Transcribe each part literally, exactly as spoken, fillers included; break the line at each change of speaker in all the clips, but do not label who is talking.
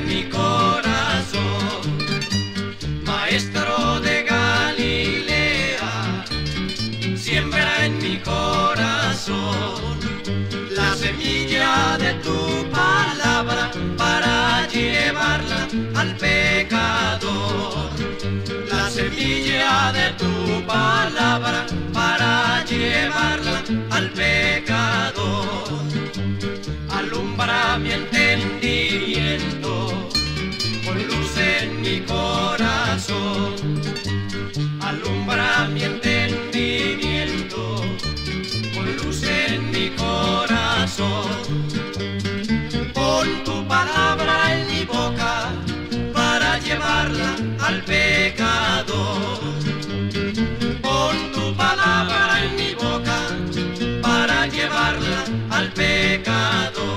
en mi corazón. Maestro de Galilea, siembra en mi corazón la semilla de tu palabra para llevarla al pecador. La semilla de tu palabra para llevarla al pecador. Alumbra mi entendimiento con luz en mi corazón. Alumbra mi entendimiento con luz en mi corazón. Pon tu palabra en mi boca para llevarla al pecador. Pon tu palabra en mi boca para llevarla al pecador.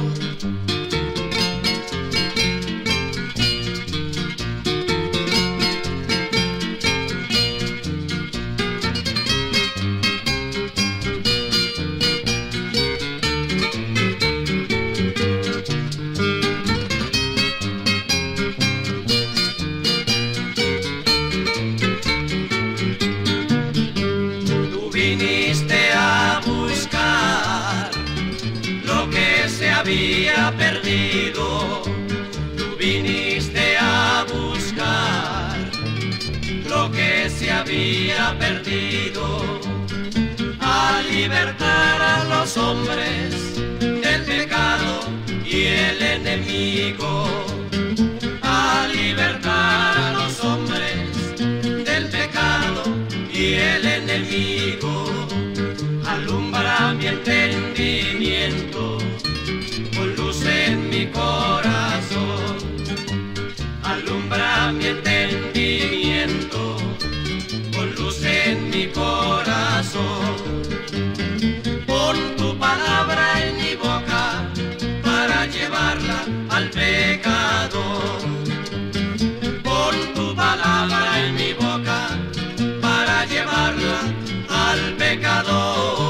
Viniste a buscar lo que se había perdido. Tú viniste a buscar lo que se había perdido, a libertar a los hombres del pecado y el enemigo, a libertar a los hombres del pecado y el enemigo. Alumbra mi entendimiento con luz en mi corazón. Alumbra mi entendimiento con luz en mi corazón. Pon tu palabra en mi boca para llevarla al pecador. Pon tu palabra en mi boca para llevarla al pecador.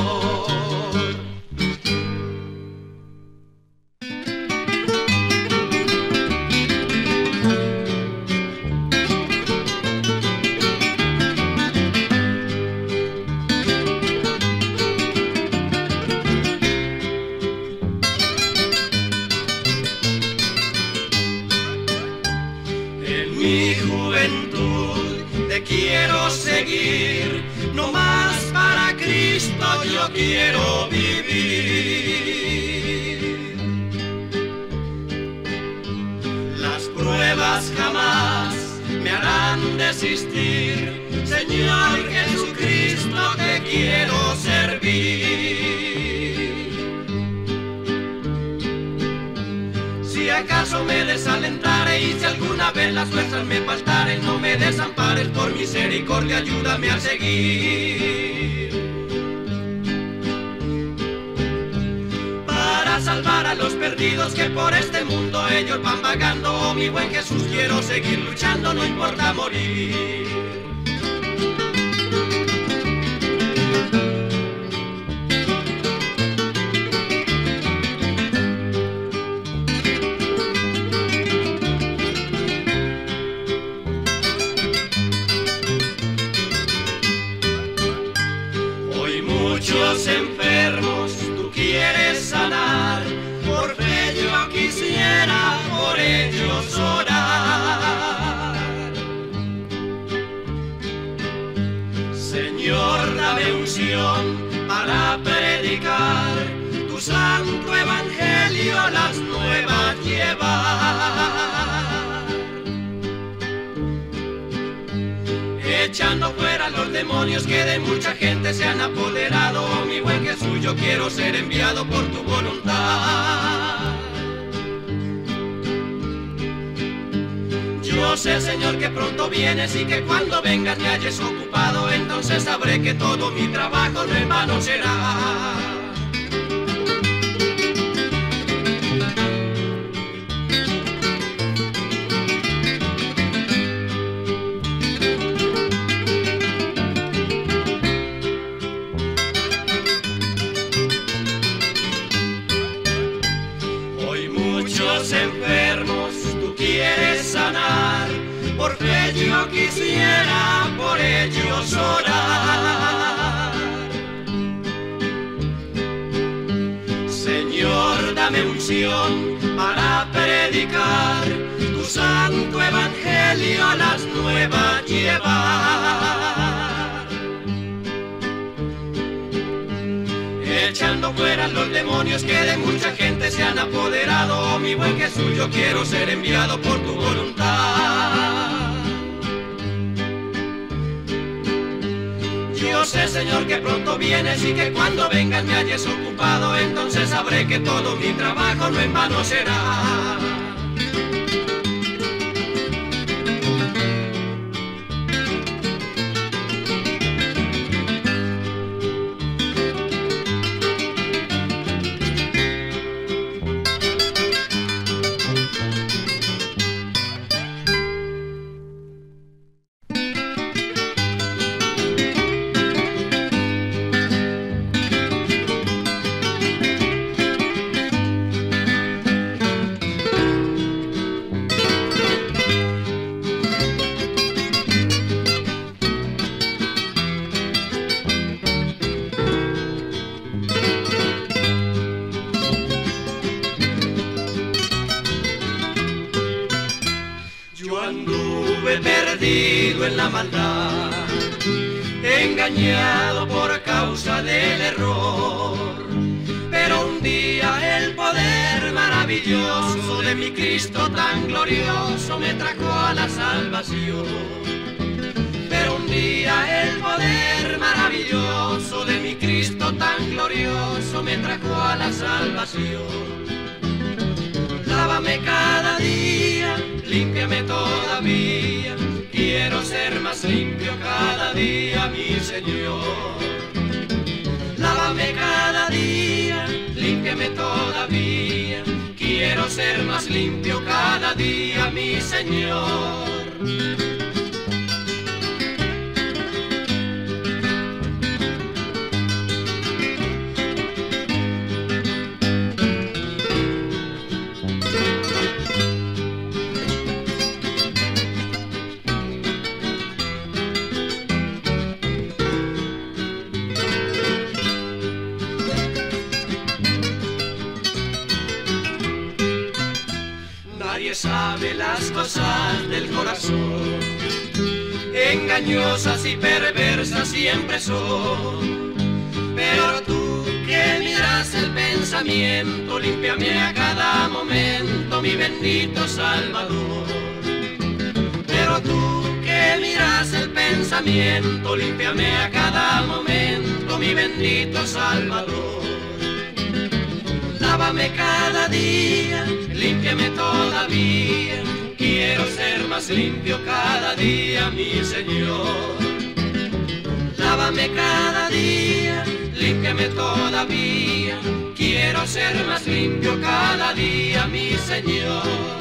En mi juventud te quiero seguir, no más para Cristo yo quiero vivir. Las pruebas jamás me harán desistir, Señor Jesucristo te quiero servir. Si acaso me desalentare y si alguna vez las fuerzas me faltaren, no me desampares, por misericordia ayúdame a seguir. Para salvar a los perdidos que por este mundo ellos van vagando, oh mi buen Jesús, quiero seguir luchando, no importa morir. Muchos enfermos tú quieres sanar, por fe yo quisiera por ellos orar. Señor, dame unción para predicar tu santo evangelio, las nuevas llevar. Echando fuera los demonios que de mucha gente se han apoderado, oh mi buen Jesús, yo quiero ser enviado por tu voluntad. Yo sé, Señor, que pronto vienes y que cuando vengas me halles ocupado, entonces sabré que todo mi trabajo no en vano será. Muchos enfermos por fe yo quisiera por ellos orar. Señor, dame unción para predicar tu santo evangelio a las nuevas llevar, echando fuera los demonios que de mucha gente se han apoderado. Oh, mi buen Jesús, yo quiero ser enviado por tu voluntad. Yo sé, Señor, que pronto vienes y que cuando vengas me halles ocupado, entonces sabré que todo mi trabajo no en vano será. Perdido en la maldad, engañado por causa del error, pero un día el poder maravilloso de mi Cristo tan glorioso me trajo a la salvación. Pero un día el poder maravilloso de mi Cristo tan glorioso me trajo a la salvación. Lávame cada día, límpiame todavía, quiero ser más limpio cada día, mi Señor. Lávame cada día, límpiame todavía, quiero ser más limpio cada día, mi Señor. Nadie sabe las cosas del corazón, engañosas y perversas siempre son. Pero tú que miras el pensamiento, límpiame a cada momento, mi bendito Salvador. Pero tú que miras el pensamiento, límpiame a cada momento, mi bendito Salvador. Lávame cada día, límpiame todavía, quiero ser más limpio cada día, mi Señor. Lávame cada día, límpiame todavía, quiero ser más limpio cada día, mi Señor.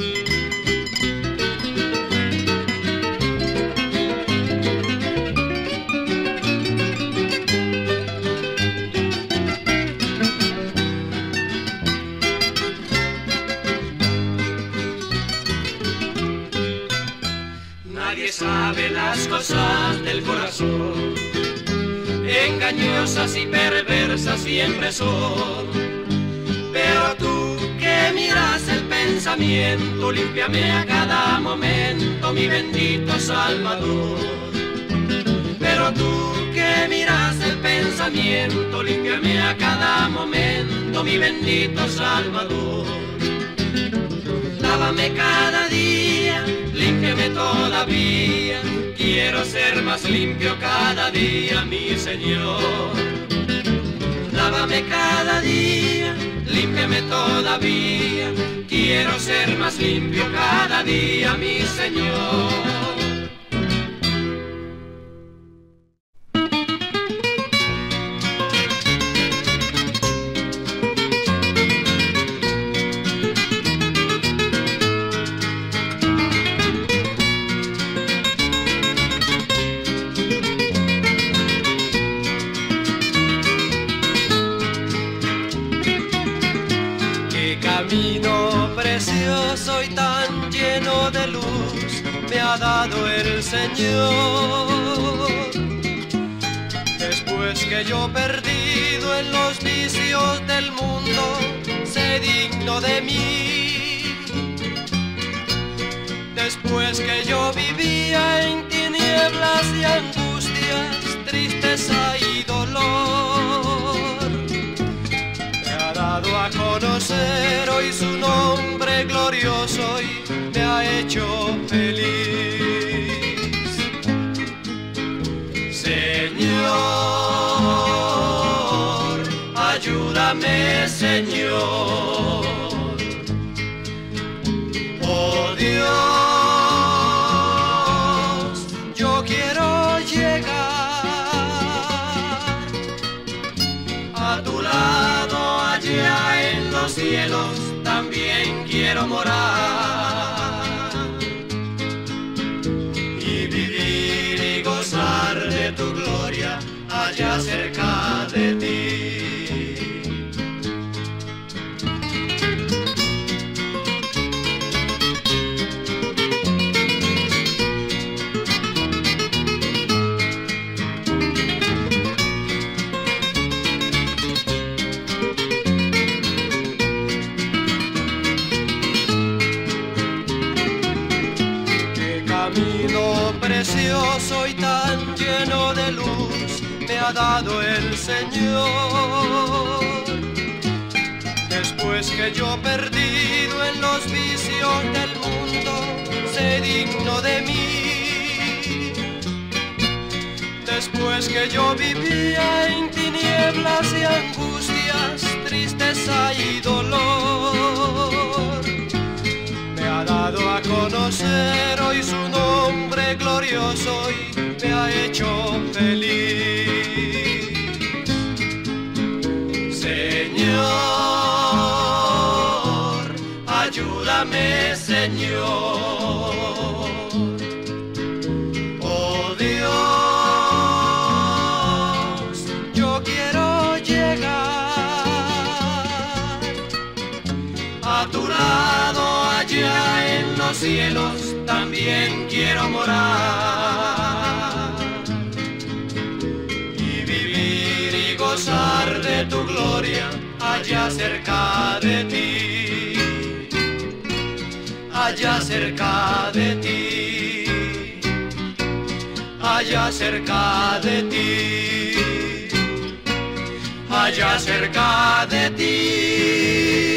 Nadie sabe las cosas del corazón, engañosas y perversas siempre son. Pero tú que miras el pensamiento, límpiame a cada momento, mi bendito Salvador. Pero tú que miras el pensamiento, límpiame a cada momento, mi bendito Salvador. Lávame cada día, límpiame todavía, quiero ser más limpio cada día, mi Señor. Lávame cada día, límpiame todavía, quiero ser más limpio cada día, mi Señor. Camino precioso y tan lleno de luz, me ha dado el Señor. Después que yo perdido en los vicios del mundo, sé digno de mí. Después que yo vivía en tinieblas y angustias, tristeza y dolor, me ha dado a conocer hoy su nombre glorioso y me ha hecho feliz. Señor, ayúdame, Señor. Oh Dios, yo quiero llegar a tu lado allá en los cielos, también quiero morar y vivir y gozar de tu gloria allá cerca de ti. Precioso y tan lleno de luz me ha dado el Señor. Después que yo perdido en los vicios del mundo, sé digno de mí. Después que yo vivía en tinieblas y angustias, tristeza y dolor, me ha dado a conocer hoy su nombre glorioso y me ha hecho feliz. Señor, ayúdame, Señor. Oh Dios, yo quiero llegar a tu lado allá en los cielos, también quiero morar y vivir y gozar de tu gloria allá cerca de ti, allá cerca de ti, allá cerca de ti, allá cerca de ti.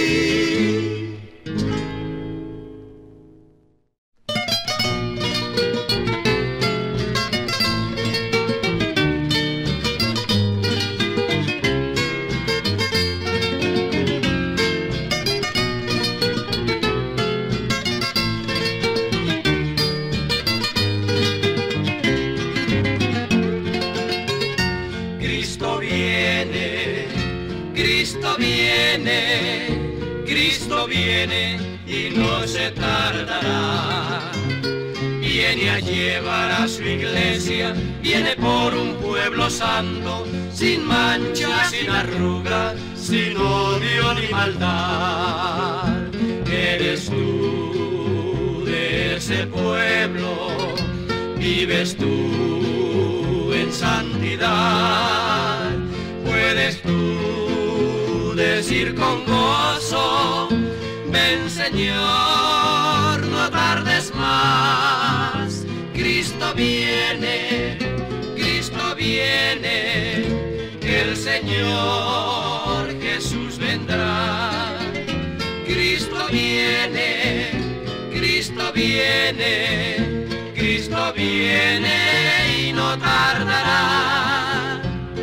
Cristo viene y no se tardará. Viene a llevar a su iglesia, viene por un pueblo santo, sin mancha, sin arruga, sin odio ni maldad. Eres tú de ese pueblo, vives tú en santidad. Puedes tú decir con gozo: ven, Señor, no tardes más. Cristo viene, Cristo viene, el Señor Jesús vendrá. Cristo viene, Cristo viene, Cristo viene y no tardará.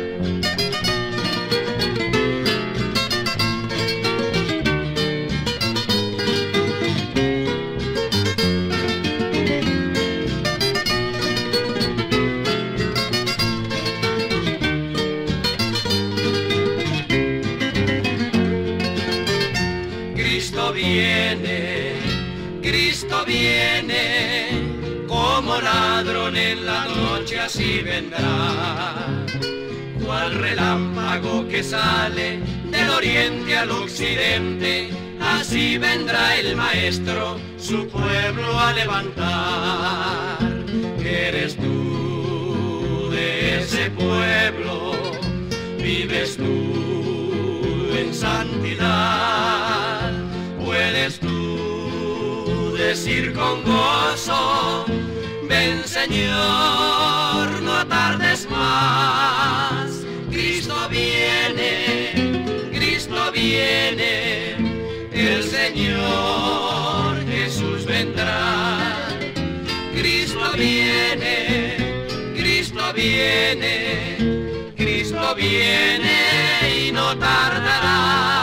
Viene, Cristo viene, como ladrón en la noche así vendrá, cual relámpago que sale del oriente al occidente, Así vendrá el Maestro su pueblo a levantar. Eres tú de ese pueblo, vives tú en santidad. Puedes tú decir con gozo: ven Señor, no tardes más. Cristo viene, Cristo viene, el Señor Jesús vendrá. Cristo viene, Cristo viene, Cristo viene y no tardará.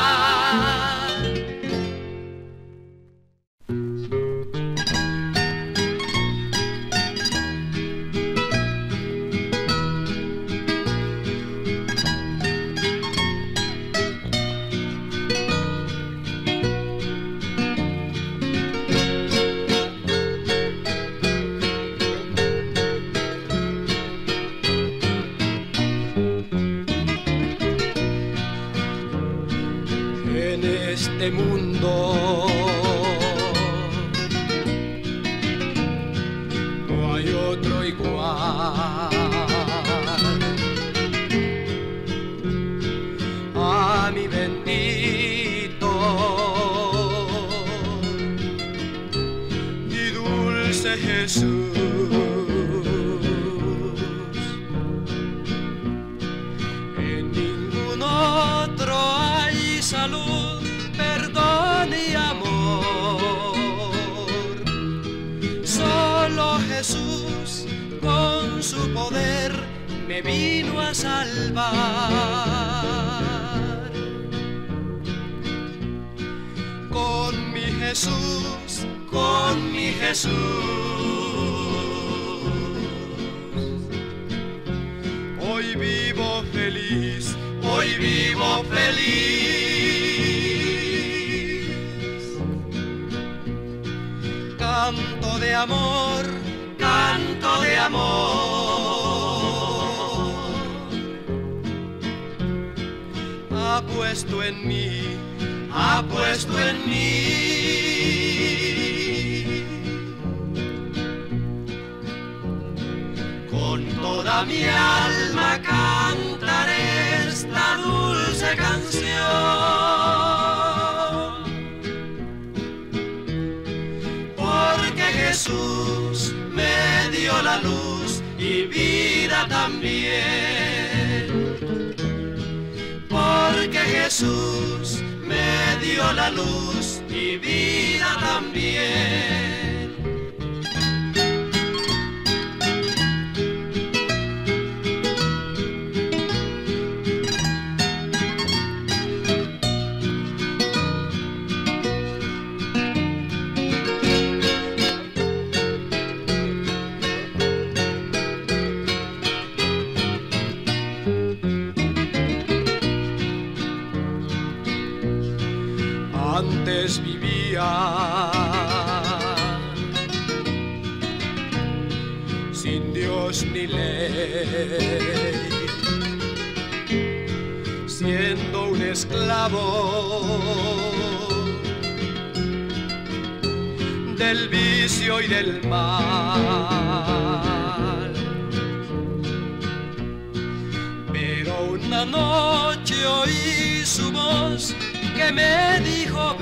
Este mundo no hay otro igual a mi bendito y dulce Jesús. En ningún otro hay salud, perdón y amor. Solo Jesús con su poder me vino a salvar. Con mi Jesús,
Con mi Jesús,
hoy vivo feliz,
hoy vivo feliz.
Canto de amor,
Canto de amor,
ha puesto en mí,
ha puesto en mí. Con toda mi alma cantaré esta dulce canción, porque Jesús me dio la luz y vida también. Porque Jesús me dio la luz y vida también.
Antes vivía sin Dios ni ley, siendo un esclavo del vicio y del mal. Pero una noche oí su voz que me dijo: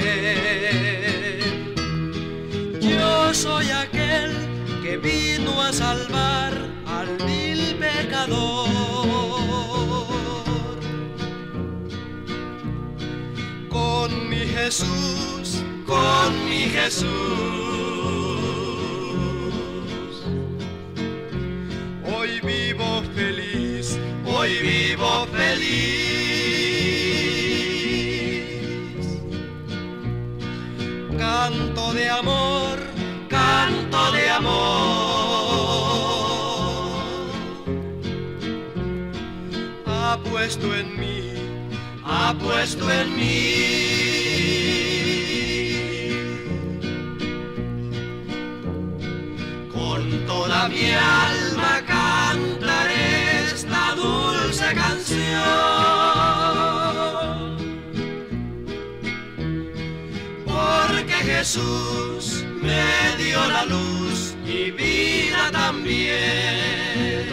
ven, yo soy aquel que vino a salvar al vil pecador. Con mi Jesús,
Con mi Jesús,
hoy vivo feliz,
hoy vivo feliz.
Canto de amor,
Canto de amor,
ha puesto en mí,
ha puesto en mí. Con toda mi alma cantaré esta dulce canción, Jesús me dio la luz y vida también.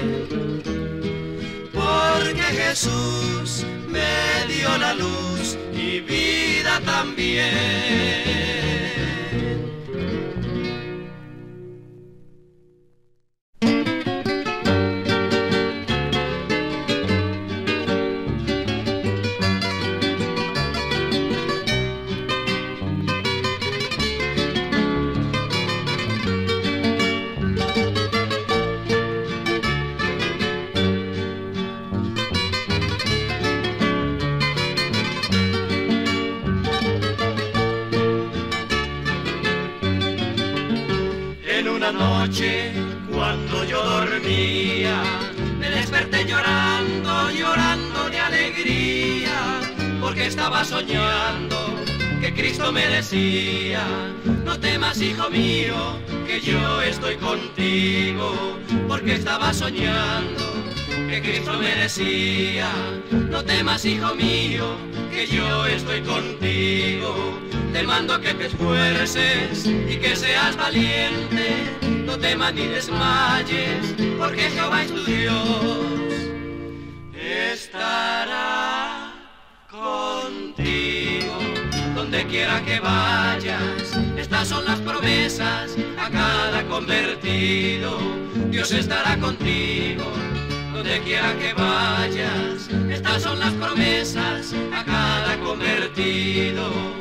Porque Jesús me dio la luz y vida también. Noche, cuando yo dormía, me desperté llorando, llorando de alegría, porque estaba soñando que Cristo me decía: no temas, hijo mío, que yo estoy contigo. Porque estaba soñando que Cristo me decía: no temas, hijo mío, que yo estoy contigo. Te mando que te esfuerces y que seas valiente, no temas ni desmayes, porque Jehová es tu Dios, estará contigo donde quiera que vayas. Estas son las promesas a cada convertido. Dios estará contigo donde quiera que vayas. Estas son las promesas a cada convertido.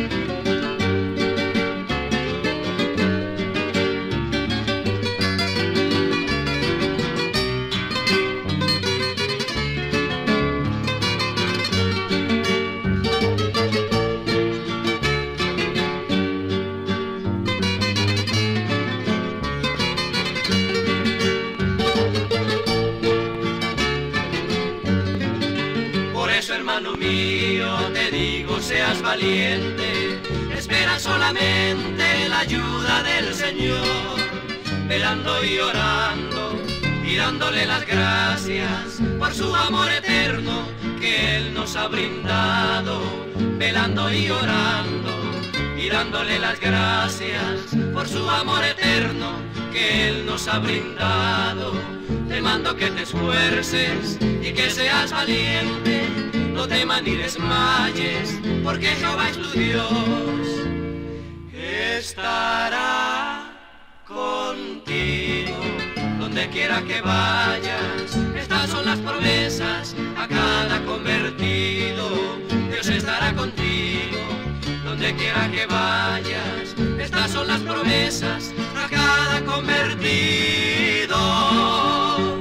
Hermano mío, te digo, seas valiente, espera solamente la ayuda del Señor, velando y orando y dándole las gracias por su amor eterno que Él nos ha brindado, velando y orando y dándole las gracias por su amor eterno que Él nos ha brindado. Te mando que te esfuerces y que seas valiente, no temas ni desmayes, porque Jehová es tu Dios, estará contigo donde quiera que vayas. Estas son las promesas a cada convertido. Dios estará contigo donde quiera que vayas. Estas son las promesas a cada convertido.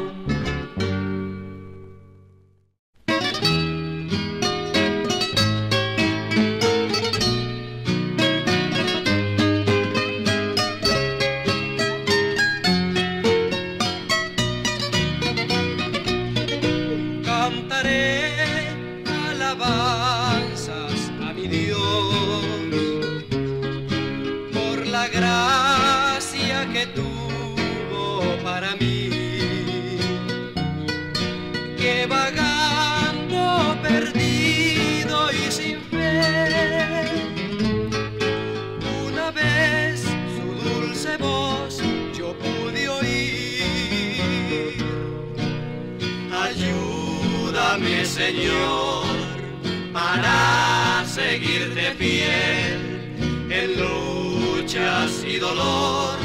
Señor, para seguirte fiel en luchas y dolor,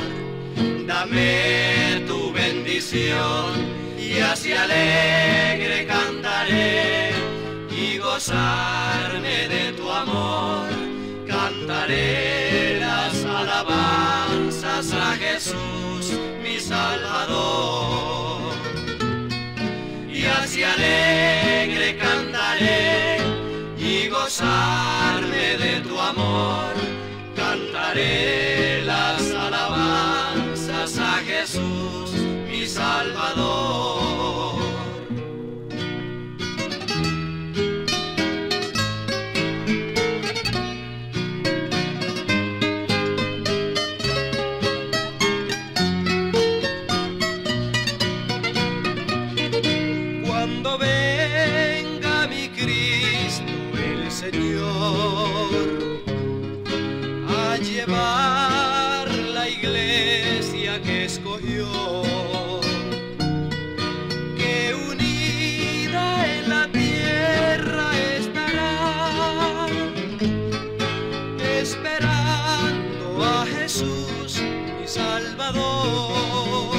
dame tu bendición y así alegre cantaré y gozarme de tu amor. Cantaré las alabanzas a Jesús, mi Salvador. Y así alegre cantaré y gozarme de tu amor. Cantaré las alabanzas a Jesús, mi Salvador.
Señor, a llevar escogió, que unida en la tierra estará, esperando a Jesús, mi Salvador.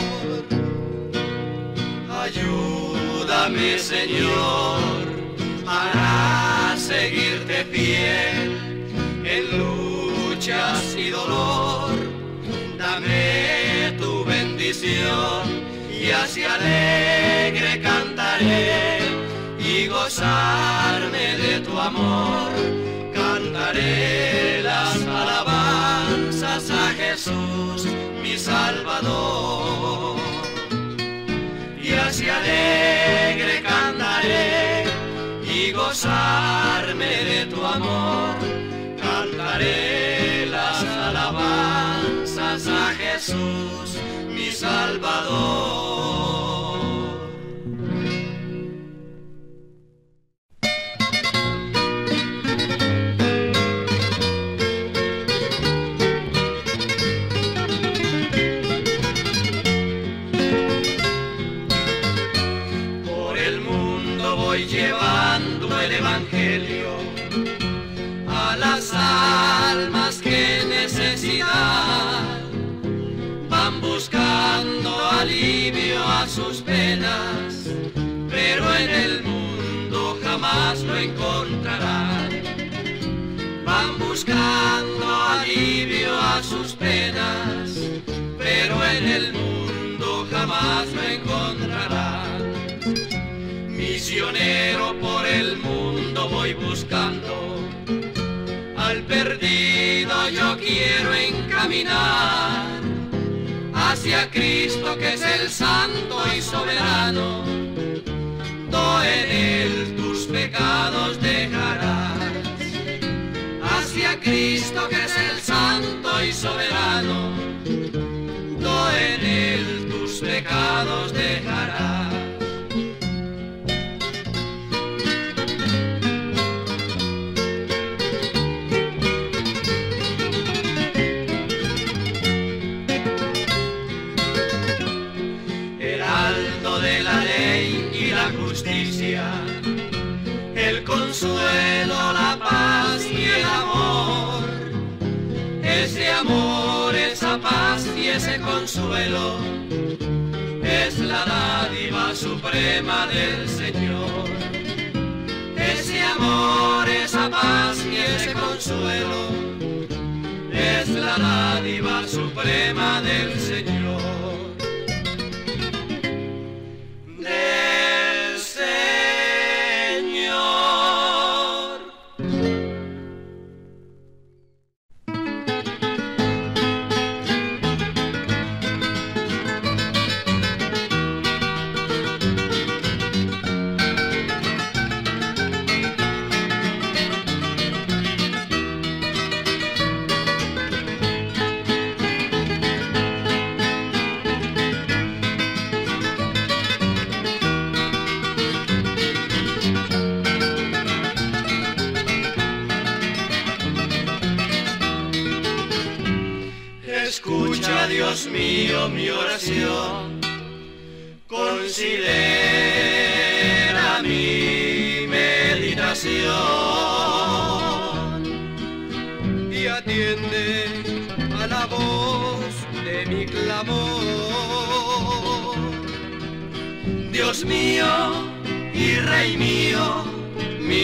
Ayúdame, Señor, para seguirte fiel en luchas y dolor. Dame tu bendición y así alegre cantaré y gozarme de tu amor. Cantaré las alabanzas a Jesús, mi Salvador. Y así alegre cantaré y gozarme de tu amor. Cantaré las alabanzas a Jesús, mi Salvador. Por el mundo voy llevando el Evangelio a las almas que necesidad van buscando alivio a sus penas, pero en el mundo jamás lo encontrarán. Van buscando alivio a sus penas, pero en el mundo jamás lo encontrarán. Misionero por el mundo voy buscando, al perdido yo quiero encaminar hacia Cristo que es el santo y soberano. No en él tus pecados dejarás. Hacia Cristo que es el santo y soberano. No en él tus pecados dejarás. El consuelo, la paz y el amor, ese amor, esa paz y ese consuelo, es la dádiva suprema del Señor. Ese amor, esa paz y ese consuelo, es la dádiva suprema del Señor. Escucha, Dios mío, mi oración, considera mi meditación
y atiende a la voz de mi clamor.
Dios mío y Rey mío, mi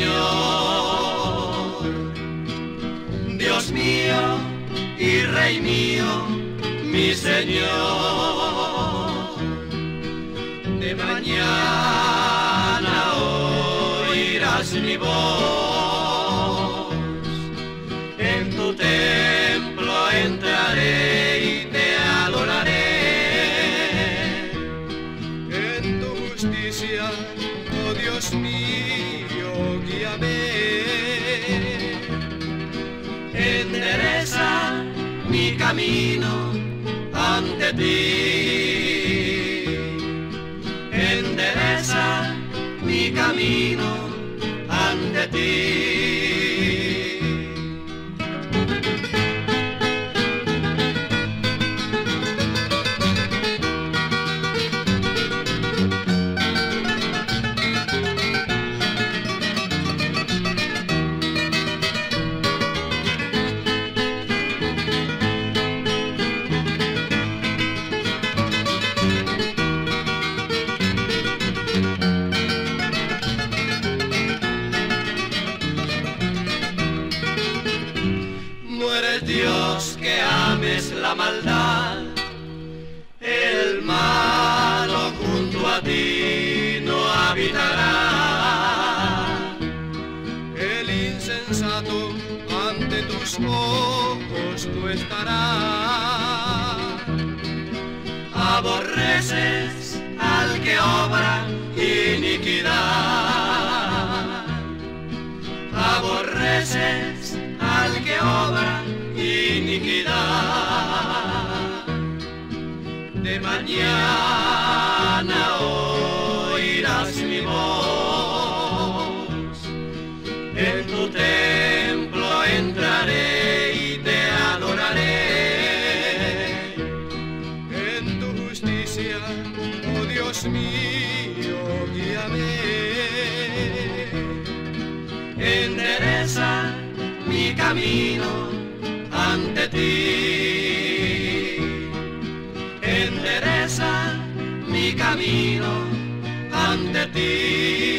Señor. Dios mío y Rey mío, mi Señor. De mañana oirás mi voz, en tu templo entraré y te adoraré.
En tu justicia, oh Dios mío, guíame.
Endereza mi camino ante ti. Endereza mi camino ante ti. maldad. El malo junto a ti no habitará.
El insensato ante tus ojos tú estarás.
Aborreces al que obra iniquidad. Aborreces al que obra iniquidad. De mañana oirás mi voz, en tu templo entraré y te adoraré.
En tu justicia, oh Dios mío, guíame.
Endereza mi camino ante ti. Endereza mi camino ante ti.